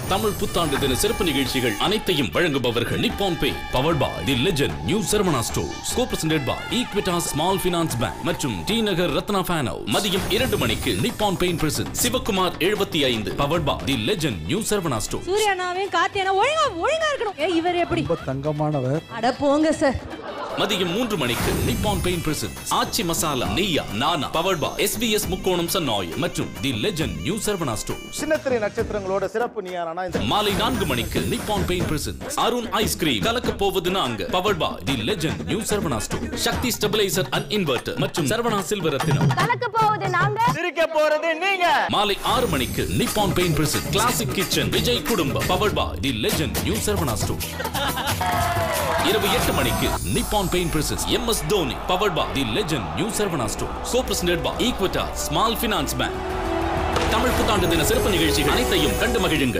தமிழ் புத்தாண்டு தின சிறப்பு நிகழ்ச்சிகள் அனைத்தையும் வழங்குபவர்கள் நிப்பான் பே powered by the legend new Saravana stores co presented by Equitas small finance bank மற்றும் T Nagar Ratna fan house. மதியம் 2 மணிக்கு Nippon Paint present Sivakumar 75 powered by the legend new Saravana stores. சூர்யானாவையும் கார்த்தியானா ஒழுங்கா இருக்கணும். இவர் எப்படி ரொம்ப தங்கமானவர். அட போங்க சார். மதியம் 3 மணிக்கு Nippon Paint present Aachi masala Neeya Naana powered by SBS முக்கோணம் சன் ஆயில் மற்றும் the legend new Saravana stores. சின்னத்திரை நட்சத்திரங்களோட சிறப்பு நீயானா இந்த மாலை 4 மணிக்கு Nippon Paint present Arun ice cream கலக்க போவது நாங்க powered by the legend new Saravana stores. Sakthi stabiliser and inverter மற்றும் சரவணா சில்வர் ரத்தினம் கலக்க போவது நாங்க சிரிக்க போறது நீங்க. மாலை 6 மணிக்கு Nippon Paint present classic kitchen Vijay குடும்பம் powered by the legend new Saravana stores. இரவு 8 மணிக்கு Nippon Paint present MS Dhoni powered by the legend new Saravana stores co presented by Equitas small finance bank. Tamil புத்தாண்டு தின சிறப்பு நிகழ்ச்சிகள் அனைத்தையும் கண்டு மகிழுங்கள்.